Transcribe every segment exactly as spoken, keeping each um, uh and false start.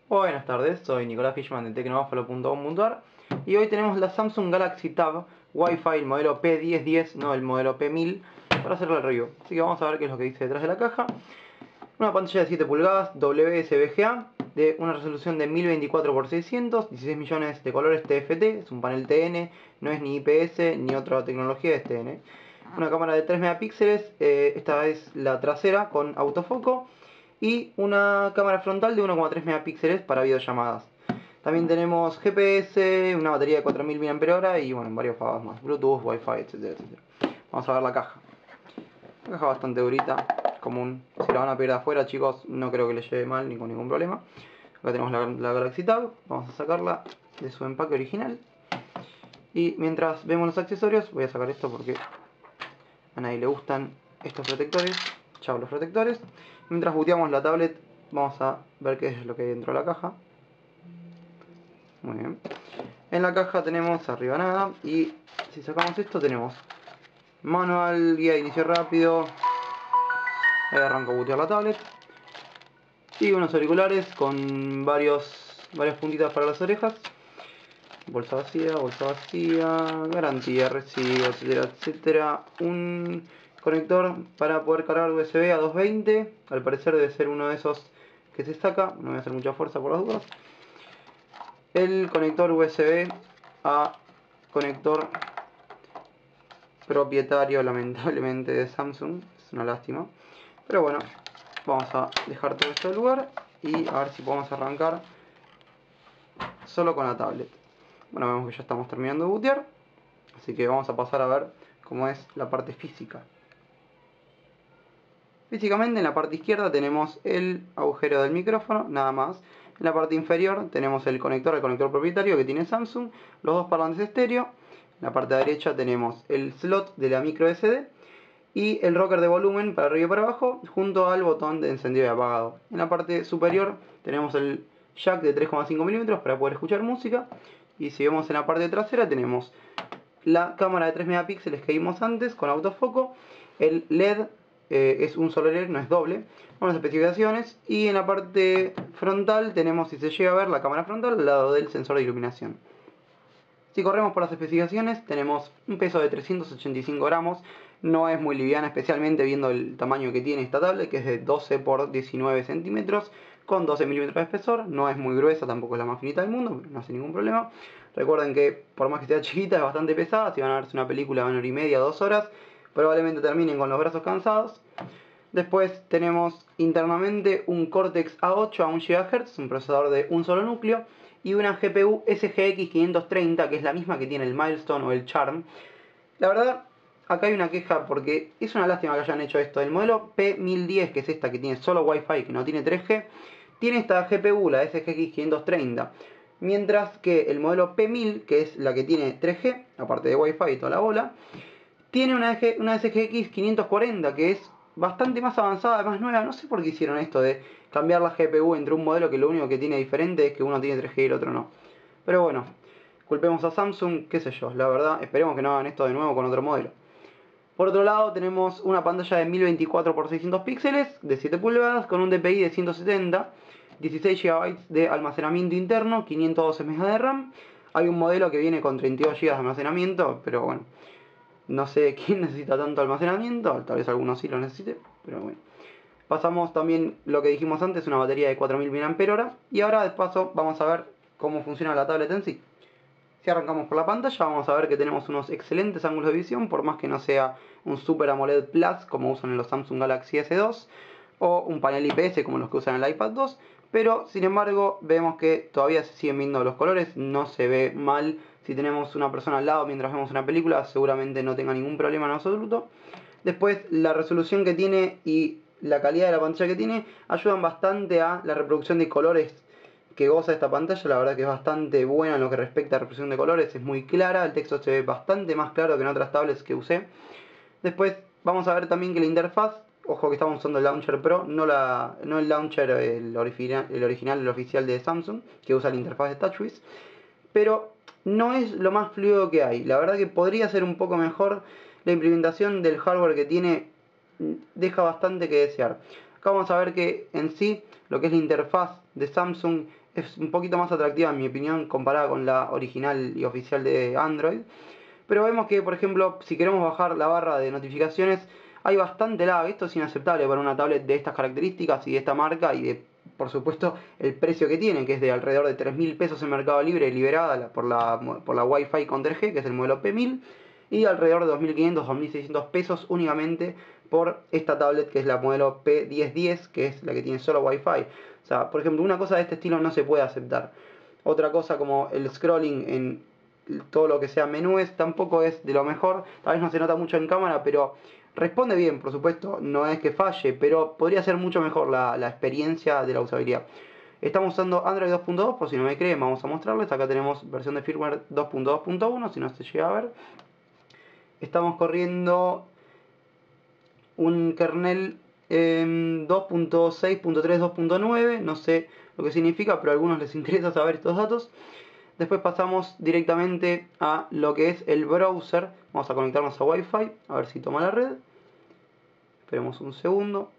Buenas tardes, soy Nicolás Fishman de tecnobufalo punto com punto ar y hoy tenemos la Samsung Galaxy Tab Wi-Fi, el modelo P diez diez, no el modelo P mil, para hacerle el review. Así que vamos a ver qué es lo que dice detrás de la caja. Una pantalla de siete pulgadas, W S V G A, de una resolución de mil veinticuatro por seiscientos, dieciséis millones de colores T F T, es un panel T N, no es ni I P S ni otra tecnología, es T N. Una cámara de tres megapíxeles, eh, esta es la trasera con autofoco, y una cámara frontal de uno coma tres megapíxeles para videollamadas. También tenemos G P S, una batería de cuatro mil miliamperios hora y bueno, varios fagas más, Bluetooth, Wi-Fi, etcétera, etcétera. Vamos a ver la caja. Una caja bastante durita, común. Si la van a pedir de afuera, chicos, no creo que les lleve mal ni con ningún problema. Acá tenemos la, la Galaxy Tab, vamos a sacarla de su empaque original. Y mientras vemos los accesorios, voy a sacar esto porque a nadie le gustan estos protectores. Chao los protectores. Mientras booteamos la tablet, vamos a ver qué es lo que hay dentro de la caja. Muy bien. En la caja tenemos arriba nada. Y si sacamos esto tenemos manual, guía de inicio rápido. Ahí arranco a bootear la tablet. Y unos auriculares con varios, varias puntitas para las orejas. Bolsa vacía, bolsa vacía, garantía, recibo, etcétera, etcétera. Un conector para poder cargar U S B a doscientos veinte. Al parecer debe ser uno de esos que se saca. No voy a hacer mucha fuerza por las dudas. El conector U S B a conector propietario, lamentablemente, de Samsung. Es una lástima. Pero bueno, vamos a dejar todo esto de lugar y a ver si podemos arrancar solo con la tablet. Bueno, vemos que ya estamos terminando de bootear, así que vamos a pasar a ver cómo es la parte física. Físicamente en la parte izquierda tenemos el agujero del micrófono, nada más. En la parte inferior tenemos el conector, el conector propietario que tiene Samsung, los dos parlantes estéreo. En la parte derecha tenemos el slot de la micro S D y el rocker de volumen para arriba y para abajo, junto al botón de encendido y apagado. En la parte superior tenemos el jack de tres coma cinco milímetros para poder escuchar música. Y si vemos en la parte trasera tenemos la cámara de tres megapíxeles que vimos antes con autofoco. El L E D eh, es un solo L E D, no es doble. Con las especificaciones. Y en la parte frontal tenemos, si se llega a ver, la cámara frontal al lado del sensor de iluminación. Si corremos por las especificaciones tenemos un peso de trescientos ochenta y cinco gramos. No es muy liviana, especialmente viendo el tamaño que tiene esta tablet, que es de doce por diecinueve centímetros, con doce milímetros de espesor. No es muy gruesa, tampoco es la más finita del mundo, no hace ningún problema. Recuerden que por más que sea chiquita es bastante pesada. Si van a verse una película de una hora y media, dos horas, probablemente terminen con los brazos cansados. Después tenemos internamente un Cortex A ocho a un gigahertz, un procesador de un solo núcleo, y una G P U S G X quinientos treinta, que es la misma que tiene el Milestone o el Charm. La verdad, acá hay una queja porque es una lástima que hayan hecho esto. El modelo P mil diez, que es esta que tiene solo Wi-Fi, que no tiene tres G, tiene esta G P U, la S G X quinientos treinta. Mientras que el modelo P mil, que es la que tiene tres G, aparte de Wi-Fi y toda la bola, tiene una, una S G X quinientos cuarenta, que es bastante más avanzada, más nueva. No sé por qué hicieron esto de cambiar la G P U entre un modelo que lo único que tiene diferente es que uno tiene tres G y el otro no. Pero bueno, culpemos a Samsung, qué sé yo, la verdad, esperemos que no hagan esto de nuevo con otro modelo. Por otro lado tenemos una pantalla de mil veinticuatro por seiscientos píxeles de siete pulgadas con un D P I de ciento setenta, dieciséis gigabytes de almacenamiento interno, quinientos doce megabytes de RAM. Hay un modelo que viene con treinta y dos gigabytes de almacenamiento, pero bueno, no sé quién necesita tanto almacenamiento, tal vez algunos sí lo necesiten, pero bueno. Pasamos también lo que dijimos antes, una batería de cuatro mil miliamperios hora. Y ahora de paso vamos a ver cómo funciona la tablet en sí. Si arrancamos por la pantalla vamos a ver que tenemos unos excelentes ángulos de visión, por más que no sea un Super AMOLED Plus como usan en los Samsung Galaxy S dos o un panel I P S como los que usan en el iPad dos, pero sin embargo vemos que todavía se siguen viendo los colores, no se ve mal. Si tenemos una persona al lado mientras vemos una película seguramente no tenga ningún problema en absoluto. Después la resolución que tiene y la calidad de la pantalla que tiene ayudan bastante a la reproducción de colores que goza esta pantalla. La verdad que es bastante buena en lo que respecta a reproducción de colores, es muy clara, el texto se ve bastante más claro que en otras tablets que usé. Después vamos a ver también que la interfaz, ojo que estamos usando el Launcher Pro, no, la, no el Launcher el original, el original, el oficial de Samsung, que usa la interfaz de TouchWiz, pero no es lo más fluido que hay. La verdad que podría ser un poco mejor. La implementación del hardware que tiene deja bastante que desear. Acá vamos a ver que en sí lo que es la interfaz de Samsung es un poquito más atractiva en mi opinión comparada con la original y oficial de Android. Pero vemos que, por ejemplo, si queremos bajar la barra de notificaciones, hay bastante lag. Esto es inaceptable para una tablet de estas características y de esta marca y de, por supuesto, el precio que tiene, que es de alrededor de tres mil pesos en Mercado Libre, liberada por la, por la Wi-Fi con tres G, que es el modelo P mil, y alrededor de dos mil quinientos, dos mil seiscientos pesos únicamente por esta tablet, que es la modelo P diez diez, que es la que tiene solo Wi-Fi. O sea, por ejemplo, una cosa de este estilo no se puede aceptar. Otra cosa como el scrolling en todo lo que sea menúes tampoco es de lo mejor. Tal vez no se nota mucho en cámara, pero responde bien, por supuesto. No es que falle, pero podría ser mucho mejor la, la experiencia de la usabilidad. Estamos usando Android dos punto dos, por si no me creen, vamos a mostrarles. Acá tenemos versión de firmware dos punto dos punto uno, si no se llega a ver. Estamos corriendo un kernel eh, dos punto seis punto tres punto dos punto nueve, no sé lo que significa, pero a algunos les interesa saber estos datos. Después pasamos directamente a lo que es el browser. Vamos a conectarnos a Wi-Fi, a ver si toma la red. Esperemos un segundo.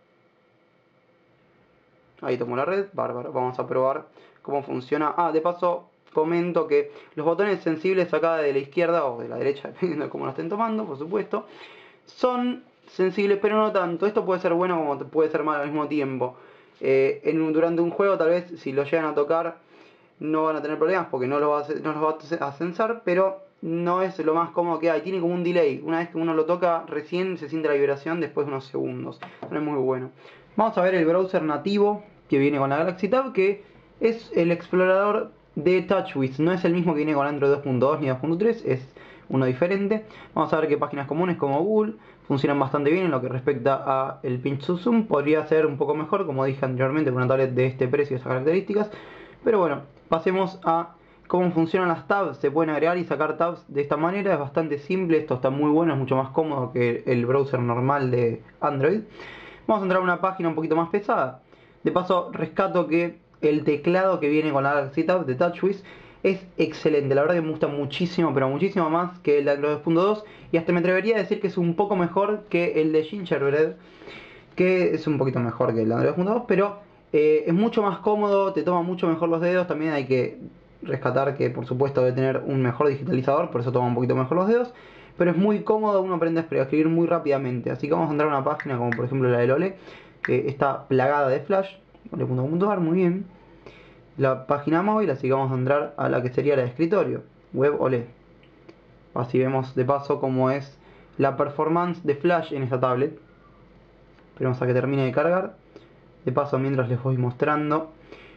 Ahí tomó la red, bárbaro. Vamos a probar cómo funciona. Ah, de paso comento que los botones sensibles acá de la izquierda o de la derecha, dependiendo de cómo lo estén tomando, por supuesto, son sensibles, pero no tanto. Esto puede ser bueno como puede ser malo al mismo tiempo. Eh, en, durante un juego, tal vez, si lo llegan a tocar, no van a tener problemas porque no los va a, no los va a censar, pero no es lo más cómodo que hay. Tiene como un delay. Una vez que uno lo toca, recién se siente la vibración después de unos segundos. No es muy bueno. Vamos a ver el browser nativo que viene con la Galaxy Tab, que es el explorador de TouchWiz. No es el mismo que viene con Android dos punto dos ni dos punto tres, es uno diferente. Vamos a ver que páginas comunes como Google funcionan bastante bien en lo que respecta a el pinch to zoom. Podría ser un poco mejor, como dije anteriormente, con una tablet de este precio y esas características. Pero bueno, pasemos a cómo funcionan las tabs. Se pueden agregar y sacar tabs de esta manera. Es bastante simple, esto está muy bueno, es mucho más cómodo que el browser normal de Android. Vamos a entrar a una página un poquito más pesada. De paso, rescato que el teclado que viene con la Galaxy Tab de TouchWiz es excelente. La verdad que me gusta muchísimo, pero muchísimo más que el de Android dos punto dos. Y hasta me atrevería a decir que es un poco mejor que el de Gingerbread, que es un poquito mejor que el de Android dos punto dos, pero eh, es mucho más cómodo, te toma mucho mejor los dedos. También hay que rescatar que, por supuesto, debe tener un mejor digitalizador, por eso toma un poquito mejor los dedos. Pero es muy cómodo, uno aprende a escribir muy rápidamente. Así que vamos a entrar a una página como por ejemplo la de Lole, que está plagada de flash. Lole punto ar, muy bien. La página móvil, así que vamos a entrar a la que sería la de escritorio, web Ole. Así vemos de paso cómo es la performance de flash en esta tablet. Esperemos a que termine de cargar. De paso, mientras les voy mostrando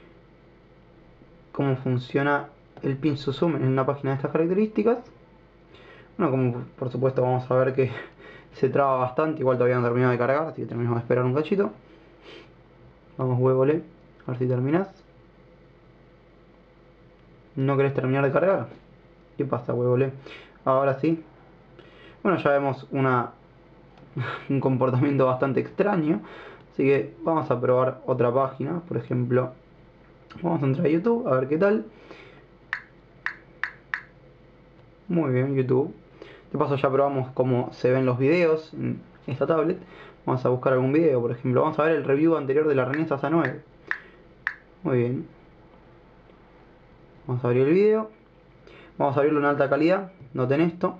cómo funciona el pinch to zoom en una página de estas características. Bueno, como por supuesto vamos a ver que se traba bastante, igual todavía no terminado de cargar, así que terminamos de esperar un cachito. Vamos, huevole, a ver si terminas. ¿No querés terminar de cargar? ¿Qué pasa, huevole? Ahora sí. Bueno, ya vemos una un comportamiento bastante extraño, así que vamos a probar otra página. Por ejemplo, vamos a entrar a YouTube a ver qué tal. Muy bien, YouTube. De paso ya probamos cómo se ven los videos en esta tablet. Vamos a buscar algún video, por ejemplo. Vamos a ver el review anterior de la Renesas A nueve. Muy bien. Vamos a abrir el video. Vamos a abrirlo en alta calidad. Noten esto.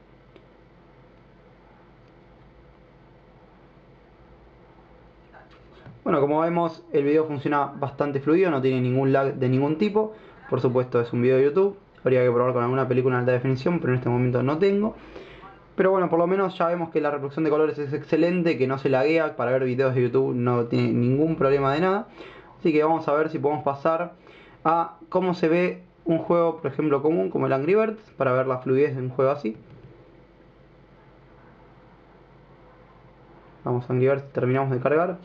Bueno, como vemos, el video funciona bastante fluido, no tiene ningún lag de ningún tipo. Por supuesto, es un video de YouTube. Habría que probar con alguna película en alta definición, pero en este momento no tengo. Pero bueno, por lo menos ya vemos que la reproducción de colores es excelente, que no se laguea. Para ver videos de YouTube no tiene ningún problema de nada. Así que vamos a ver si podemos pasar a cómo se ve un juego, por ejemplo, común como el Angry Birds, para ver la fluidez de un juego así. Vamos a Angry Birds, terminamos de cargar.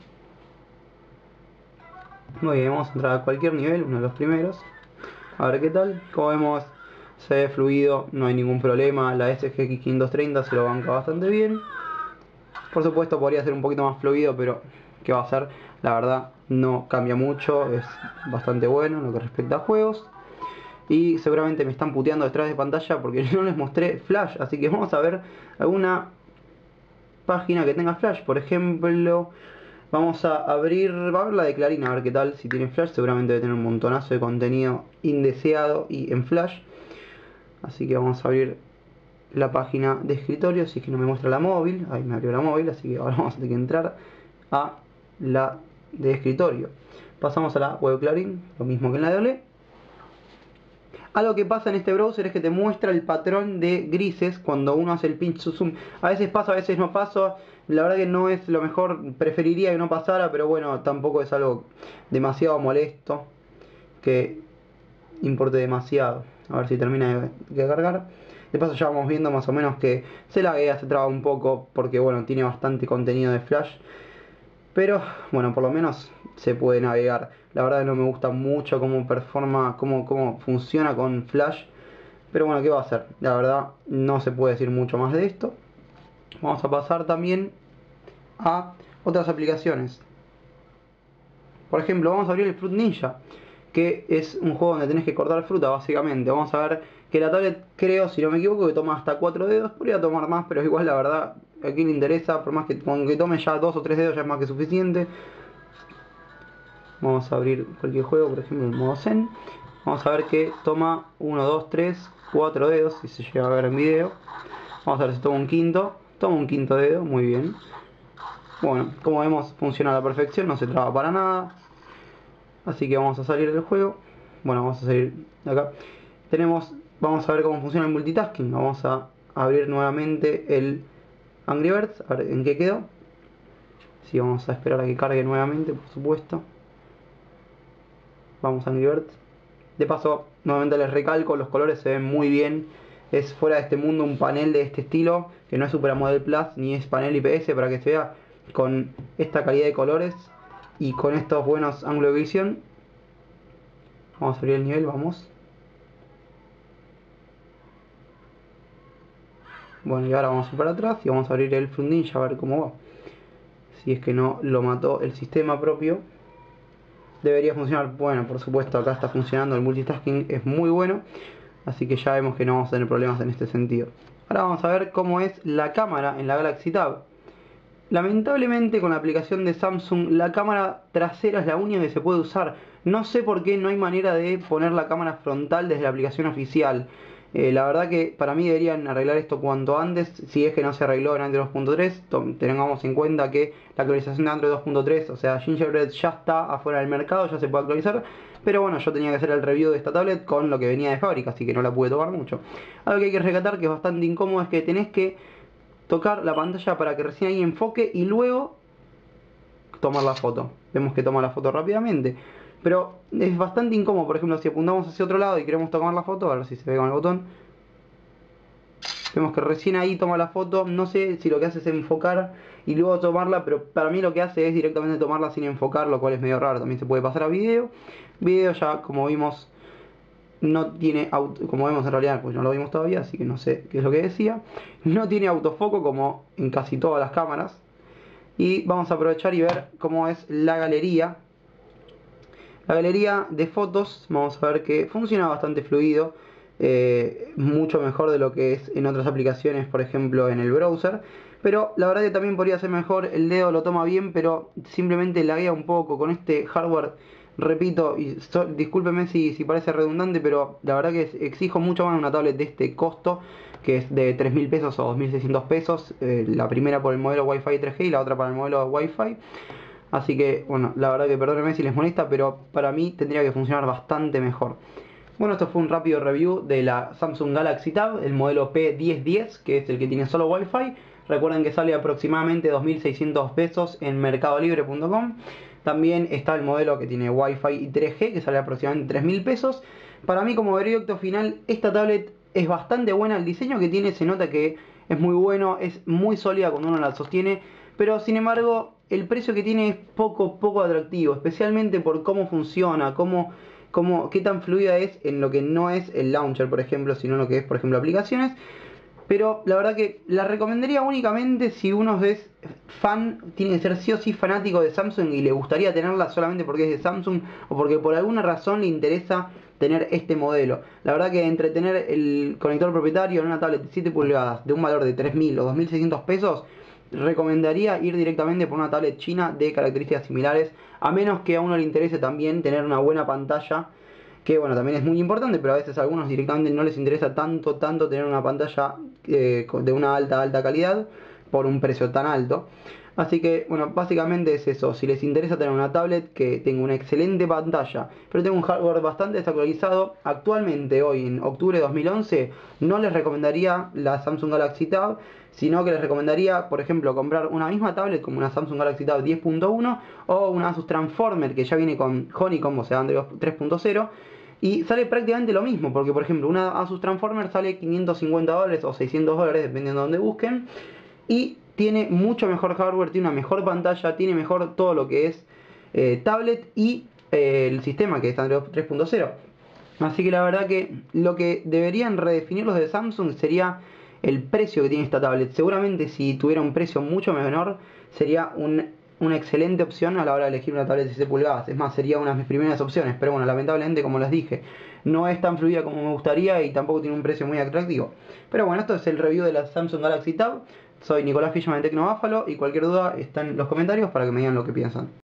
Muy bien, vamos a entrar a cualquier nivel, uno de los primeros. A ver qué tal. Como vemos, se ve fluido, no hay ningún problema. La S G X quinientos treinta se lo banca bastante bien. Por supuesto podría ser un poquito más fluido, pero ¿qué va a ser? La verdad no cambia mucho, es bastante bueno en lo que respecta a juegos. Y seguramente me están puteando detrás de pantalla porque no les mostré Flash. Así que vamos a ver alguna página que tenga Flash. Por ejemplo, Vamos a abrir, va a ver la de Clarín, a ver qué tal, si tiene flash. Seguramente debe tener un montonazo de contenido indeseado y en flash. Así que vamos a abrir la página de escritorio, si es que no me muestra la móvil. Ahí me abrió la móvil, así que ahora vamos a tener que entrar a la de escritorio. Pasamos a la web Clarín, lo mismo que en la de Olé. Algo que pasa en este browser es que te muestra el patrón de grises cuando uno hace el pinch to zoom. A veces pasa, a veces no pasa. La verdad que no es lo mejor, preferiría que no pasara, pero bueno, tampoco es algo demasiado molesto que importe demasiado. A ver si termina de, de cargar. De paso ya vamos viendo más o menos que se laguea, se traba un poco porque bueno, tiene bastante contenido de flash. Pero bueno, por lo menos se puede navegar. La verdad que no me gusta mucho cómo performa, cómo, cómo funciona con flash. Pero bueno, ¿qué va a hacer? La verdad no se puede decir mucho más de esto. Vamos a pasar también a otras aplicaciones. Por ejemplo, vamos a abrir el Fruit Ninja, que es un juego donde tenés que cortar fruta básicamente. Vamos a ver que la tablet, creo, si no me equivoco, que toma hasta cuatro dedos. Podría tomar más, pero igual la verdad, a quien le interesa, por más que con que tome ya dos o tres dedos ya es más que suficiente. Vamos a abrir cualquier juego, por ejemplo el modo Zen. Vamos a ver que toma uno, dos, tres, cuatro dedos, si se llega a ver en video. Vamos a ver si toma un quinto. Toma un quinto dedo, muy bien. Bueno, como vemos funciona a la perfección, no se traba para nada. Así que vamos a salir del juego. Bueno, vamos a salir de acá. Tenemos, vamos a ver cómo funciona el multitasking. Vamos a abrir nuevamente el Angry Birds, a ver en qué quedó. Sí, vamos a esperar a que cargue nuevamente, por supuesto. Vamos a Angry Birds. De paso, nuevamente les recalco, los colores se ven muy bien. Es fuera de este mundo un panel de este estilo, que no es Super AMOLED Plus ni es panel I P S, para que se vea con esta calidad de colores y con estos buenos ángulos de visión. Vamos a abrir el nivel, vamos. Bueno, y ahora vamos a ir para atrás y vamos a abrir el Fruit Ninja a ver cómo va. Si es que no lo mató el sistema propio. Debería funcionar. Bueno, por supuesto acá está funcionando, el multitasking es muy bueno. Así que ya vemos que no vamos a tener problemas en este sentido. Ahora vamos a ver cómo es la cámara en la Galaxy Tab. Lamentablemente con la aplicación de Samsung la cámara trasera es la única que se puede usar. No sé por qué no hay manera de poner la cámara frontal desde la aplicación oficial. Eh, la verdad que para mí deberían arreglar esto cuanto antes, si es que no se arregló en Android dos punto tres. Tengamos en cuenta que la actualización de Android dos punto tres, o sea, Gingerbread ya está afuera del mercado, ya se puede actualizar. Pero bueno, yo tenía que hacer el review de esta tablet con lo que venía de fábrica, así que no la pude tocar mucho. Algo que hay que rescatar, que es bastante incómodo, es que tenés que tocar la pantalla para que recién ahí enfoque y luego tomar la foto. Vemos que toma la foto rápidamente, pero es bastante incómodo. Por ejemplo, si apuntamos hacia otro lado y queremos tomar la foto, a ver si se ve con el botón, vemos que recién ahí toma la foto. No sé si lo que hace es enfocar y luego tomarla, pero para mí lo que hace es directamente tomarla sin enfocar, lo cual es medio raro. También se puede pasar a video. Video ya, como vimos, no tiene auto, como vemos en realidad, pues no lo vimos todavía, así que no sé qué es lo que decía. No tiene autofoco como en casi todas las cámaras. Y vamos a aprovechar y ver cómo es la galería. La galería de fotos, vamos a ver que funciona bastante fluido. Eh, mucho mejor de lo que es en otras aplicaciones, por ejemplo en el browser. Pero la verdad que también podría ser mejor. El dedo lo toma bien, pero simplemente laguea un poco con este hardware. Repito, y so, discúlpeme si, si parece redundante, pero la verdad que exijo mucho más una tablet de este costo, que es de tres mil pesos o dos mil seiscientos pesos. Eh, la primera por el modelo Wi-Fi tres G y la otra para el modelo Wi-Fi. Así que, bueno, la verdad que perdónenme si les molesta, pero para mí tendría que funcionar bastante mejor. Bueno, esto fue un rápido review de la Samsung Galaxy Tab, el modelo P diez diez, que es el que tiene solo Wi-Fi. Recuerden que sale aproximadamente dos mil seiscientos pesos en mercado libre punto com. También está el modelo que tiene Wi-Fi y tres G, que sale aproximadamente tres mil pesos. Para mí, como veredicto final, esta tablet es bastante buena. El diseño que tiene se nota que es muy bueno, es muy sólida cuando uno la sostiene. Pero sin embargo, el precio que tiene es poco, poco atractivo, especialmente por cómo funciona, cómo, cómo, qué tan fluida es en lo que no es el launcher, por ejemplo, sino en lo que es, por ejemplo, aplicaciones. Pero la verdad que la recomendaría únicamente si uno es fan, tiene que ser sí o sí fanático de Samsung y le gustaría tenerla solamente porque es de Samsung o porque por alguna razón le interesa tener este modelo. La verdad que entre tener el conector propietario en una tablet de siete pulgadas de un valor de tres mil o dos mil seiscientos pesos recomendaría ir directamente por una tablet china de características similares, a menos que a uno le interese también tener una buena pantalla, que bueno, también es muy importante, pero a veces a algunos directamente no les interesa tanto, tanto tener una pantalla eh, de una alta, alta calidad por un precio tan alto. Así que, bueno, básicamente es eso. Si les interesa tener una tablet que tenga una excelente pantalla, pero tenga un hardware bastante desactualizado, actualmente, hoy en octubre de dos mil once, no les recomendaría la Samsung Galaxy Tab, sino que les recomendaría, por ejemplo, comprar una misma tablet como una Samsung Galaxy Tab diez punto uno o una Asus Transformer que ya viene con Honeycomb, o sea, Android tres punto cero. Y sale prácticamente lo mismo, porque por ejemplo una Asus Transformer sale quinientos cincuenta dólares o seiscientos dólares, dependiendo de donde busquen. Y tiene mucho mejor hardware, tiene una mejor pantalla, tiene mejor todo lo que es eh, tablet y eh, el sistema que es Android tres punto cero. Así que la verdad que lo que deberían redefinir los de Samsung sería el precio que tiene esta tablet. Seguramente si tuviera un precio mucho menor sería un, una excelente opción a la hora de elegir una tablet de dieciséis pulgadas. Es más, sería una de mis primeras opciones. Pero bueno, lamentablemente, como les dije, no es tan fluida como me gustaría y tampoco tiene un precio muy atractivo. Pero bueno, esto es el review de la Samsung Galaxy Tab. Soy Nicolás Fishman de Tecnobáfalo y cualquier duda está en los comentarios para que me digan lo que piensan.